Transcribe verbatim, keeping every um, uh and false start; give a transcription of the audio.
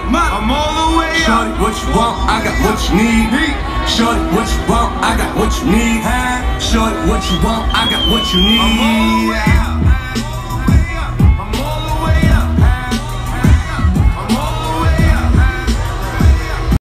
I'm all the way up. Shorty, what you want? I got what you need. Shorty, what you want? I got what you need. Shorty, what you want? I got what you need. I'm all the way up.